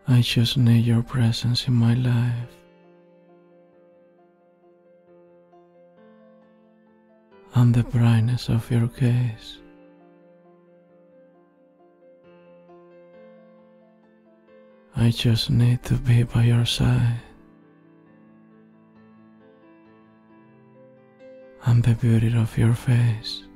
I just need your presence in my life and the brightness of your gaze. I just need to be by your side and the beauty of your face.